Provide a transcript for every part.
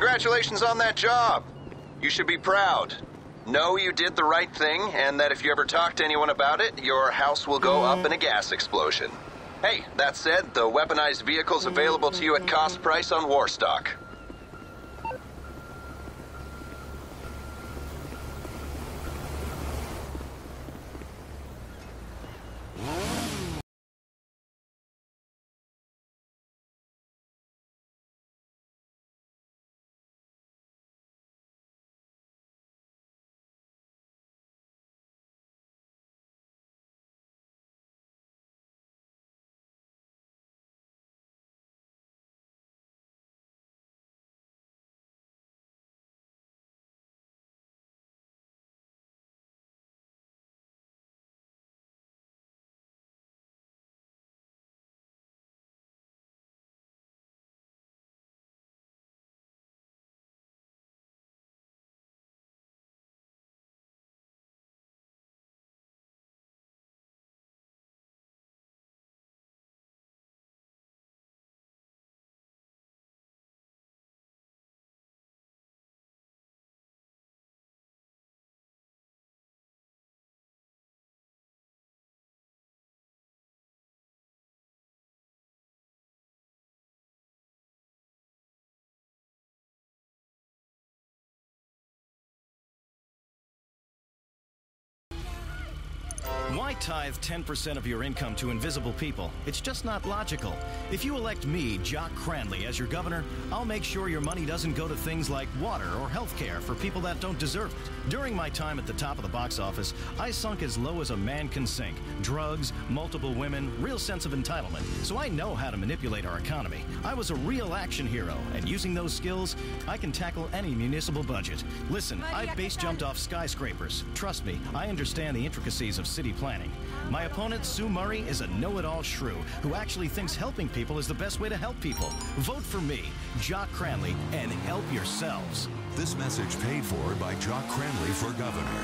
Congratulations on that job. You should be proud. Know you did the right thing, and that if you ever talk to anyone about it, your house will go up in a gas explosion. Hey, that said, the weaponized vehicle's available to you at cost price on Warstock. Why tithe 10% of your income to invisible people? It's just not logical. If you elect me, Jock Cranley, as your governor, I'll make sure your money doesn't go to things like water or health care for people that don't deserve it. During my time at the top of the box office, I sunk as low as a man can sink. Drugs, multiple women, real sense of entitlement. So I know how to manipulate our economy. I was a real action hero, and using those skills, I can tackle any municipal budget. Listen, I base jumped off skyscrapers. Trust me, I understand the intricacies of city planning. My opponent, Sue Murray, is a know-it-all shrew who actually thinks helping people is the best way to help people. Vote for me, Jock Cranley, and help yourselves. This message paid for by Jock Cranley for governor.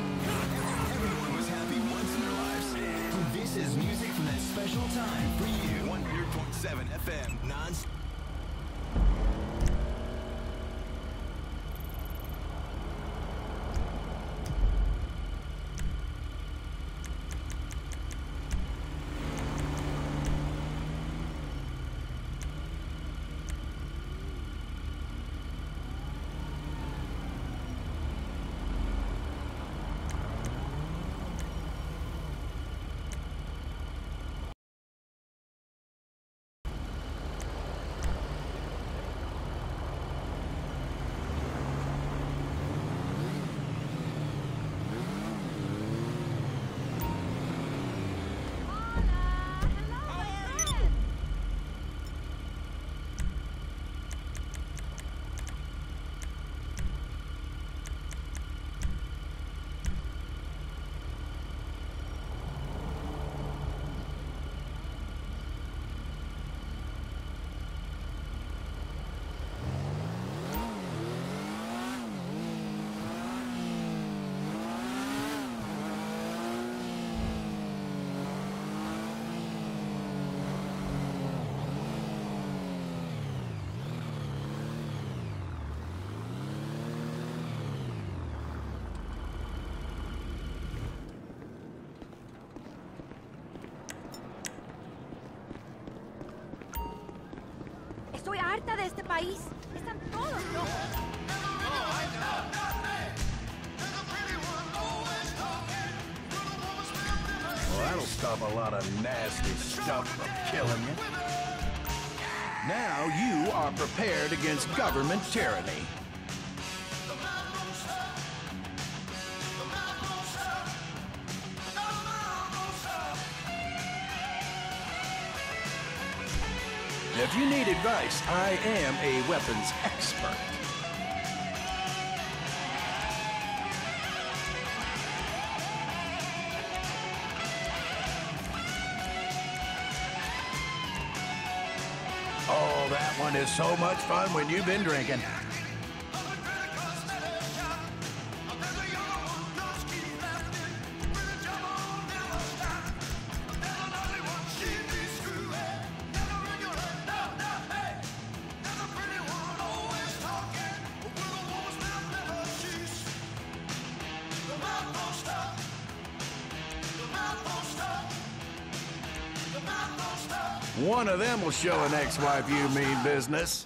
Everyone was happy once in their lives. This is music from that special time for you. 100.7 FM, non-stop. Estoy harta de este país. Están todos locos. Well, that'll stop a lot of nasty stuff from killing you. Now you are prepared against government tyranny. If you need advice, I am a weapons expert. Oh, that one is so much fun when you've been drinking. One of them will show an ex-wife you mean business.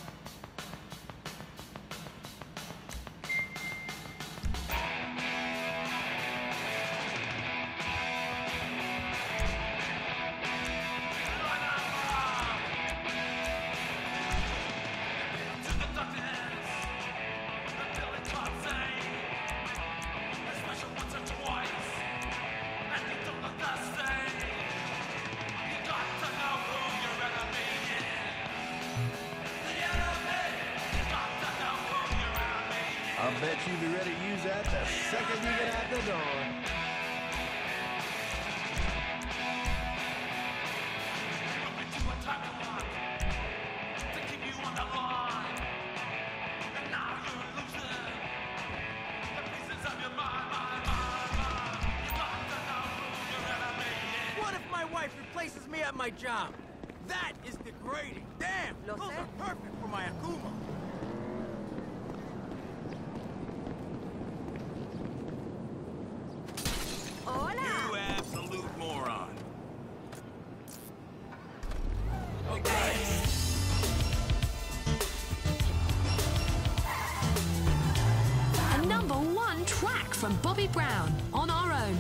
I'll bet you'll be ready to use that the second you get out the door. What if my wife replaces me at my job? That is degrading. Damn, Lo those sé. are perfect for my Akuma. Hola. You absolute moron. A #1 track from Bobby Brown, On Our Own.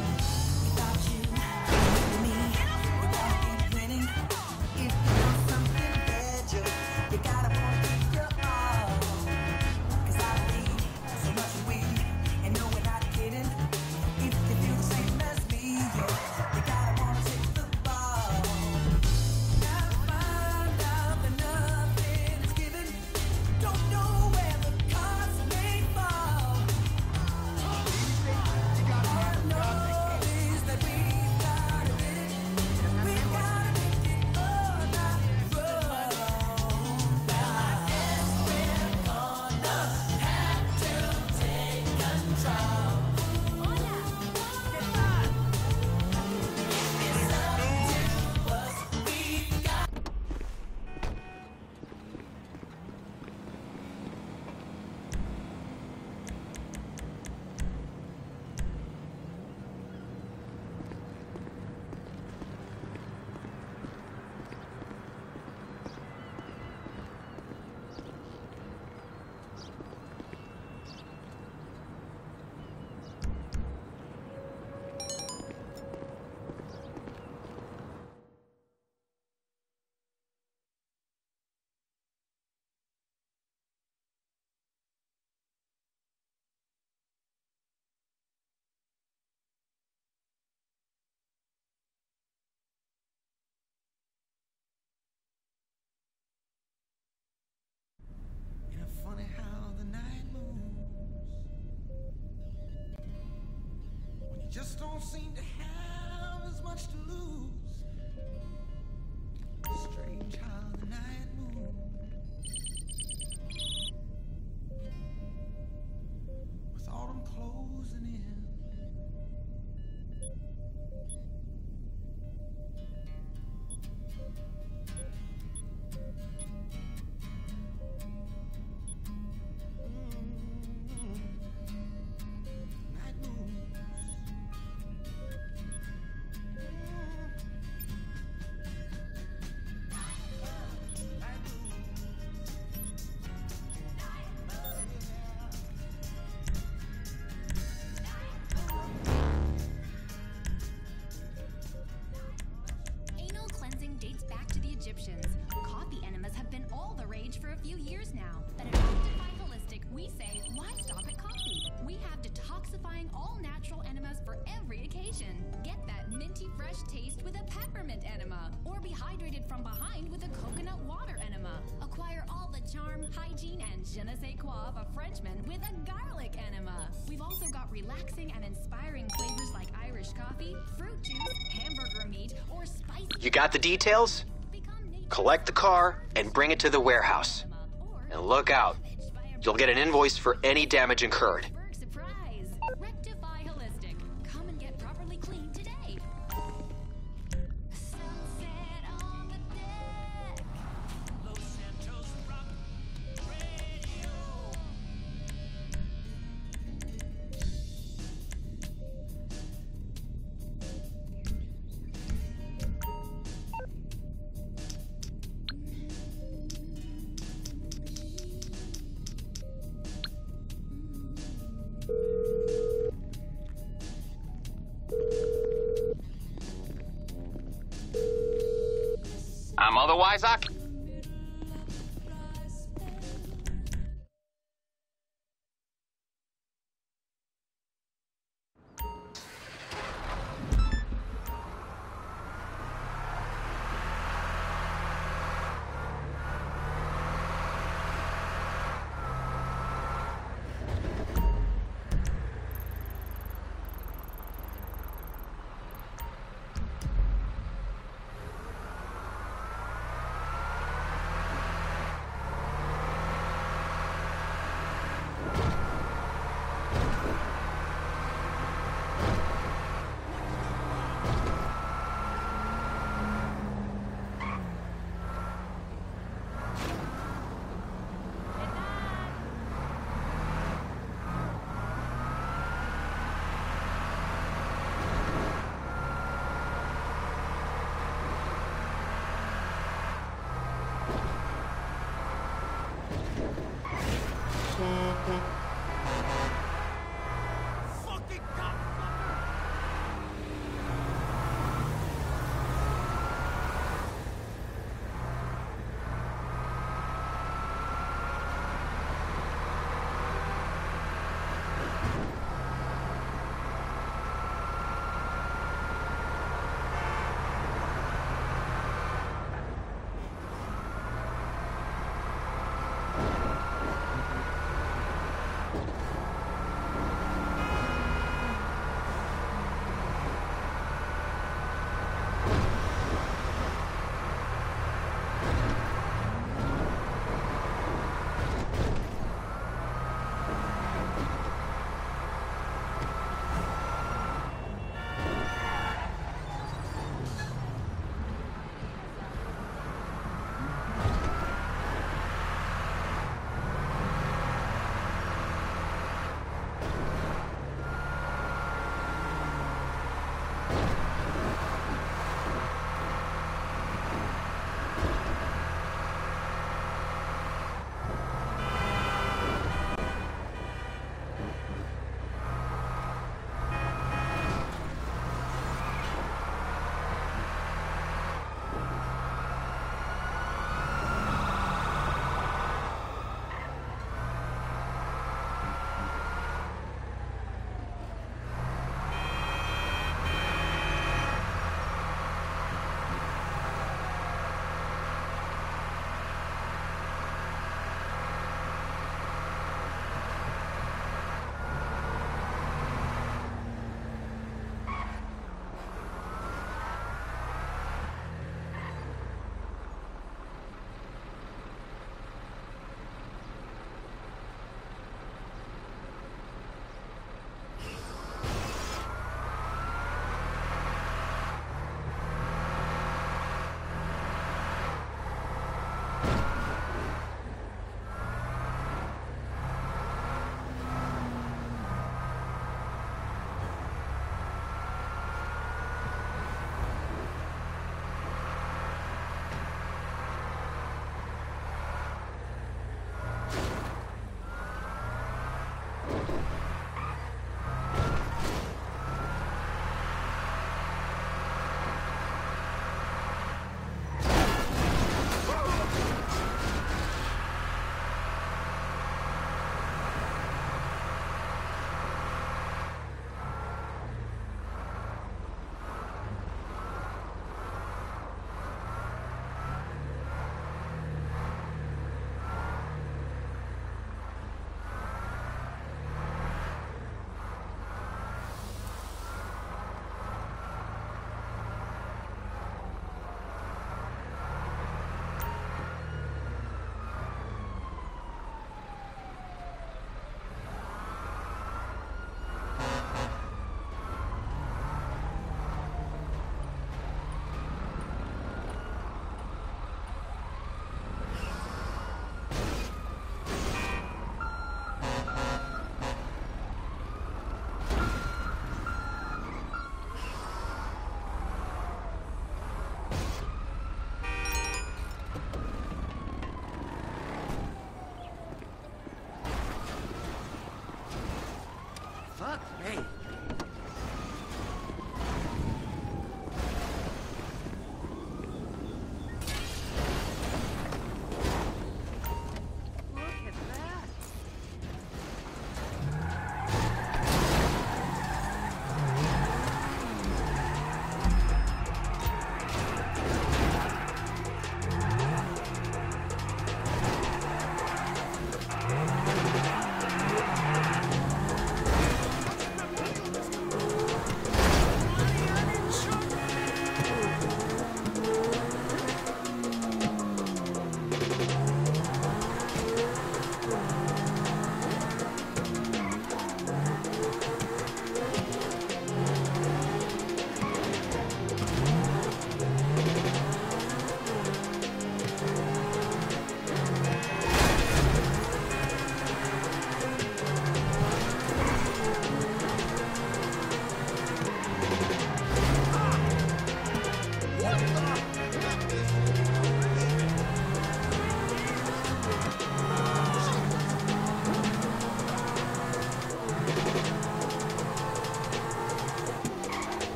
Funny how the night moves when you just don't seem to have as much to lose. Strange how the night moves with autumn closing in. Anal cleansing dates back to the Egyptians. Coffee enemas have been all the rage for a few years now. But at Optify Holistic, we say, why stop at coffee? We have detoxifying all-natural enemas for every occasion. Get that minty fresh taste with a peppermint enema. Or be hydrated from behind with a coconut water enema. Acquire all the charm, hygiene, and je ne sais quoi of a Frenchman with a garlic enema. We've also got relaxing and inspiring flavors like Irish coffee, fruit juice, hamburger meat, or spicy... You got the details? Collect the car and bring it to the warehouse. And look out. You'll get an invoice for any damage incurred. Surprise! Rectify Holistic. Come and get properly cleaned today. Sunset on the deck. Los Santos Rock Radio. Otherwise, I can...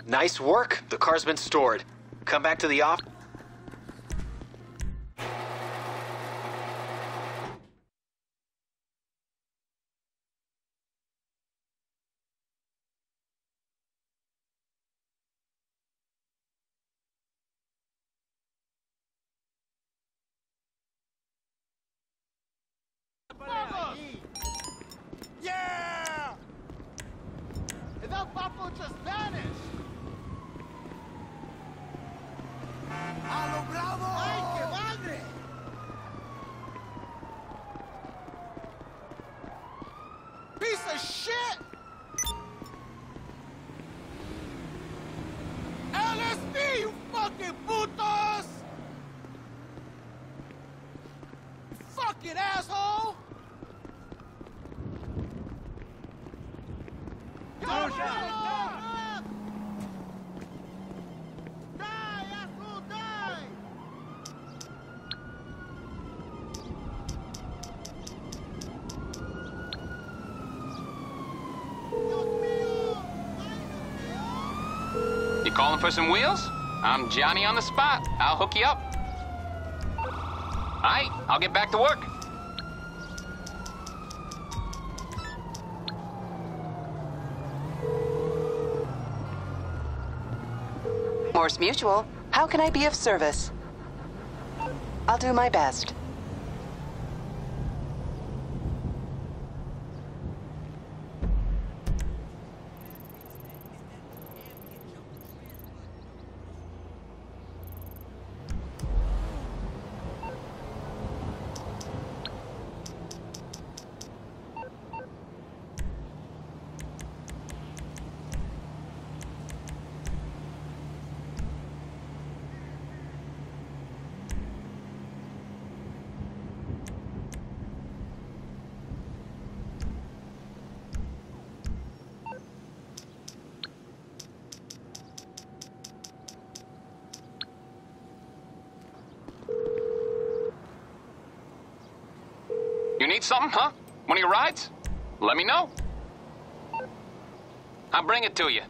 Nice work. The car's been stored. Come back to the office. Yeah! And that Papo just vanished! ¡A lo bravo! ¡Ay, qué madre! Piece of shit! LSD, you fucking putos! You fucking asshole! You calling for some wheels? I'm Johnny on the spot. I'll hook you up. Aight, I'll get back to work. Morse Mutual, how can I be of service? I'll do my best. You need something, huh? One of your rides? Let me know. I'll bring it to you.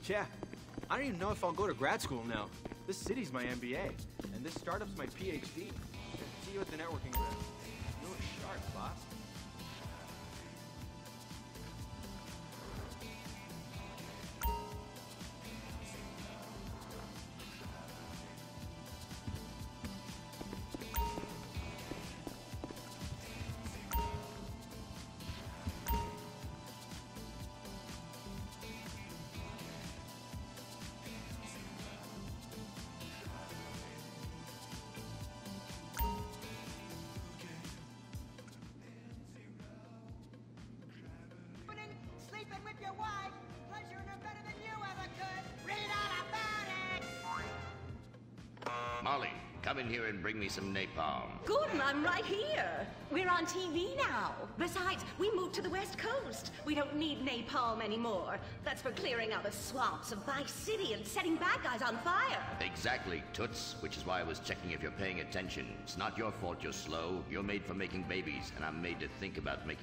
Yeah. I don't even know if I'll go to grad school now. This city's my MBA, and this startup's my PhD. See you at the networking event. You look sharp, boss. Sleeping with your wife, pleasuring her better than you ever could. Read all about it. Molly, come in here and bring me some napalm. Gordon, I'm right here. We're on TV now. Besides, we moved to the West Coast. We don't need napalm anymore. That's for clearing out the swamps of Vice City and setting bad guys on fire. Exactly, Toots, which is why I was checking if you're paying attention. It's not your fault you're slow. You're made for making babies, and I'm made to think about making